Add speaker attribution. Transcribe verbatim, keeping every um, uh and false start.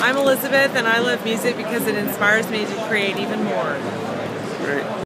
Speaker 1: I'm Elizabeth, and I love music because it inspires me to create even more.
Speaker 2: Great.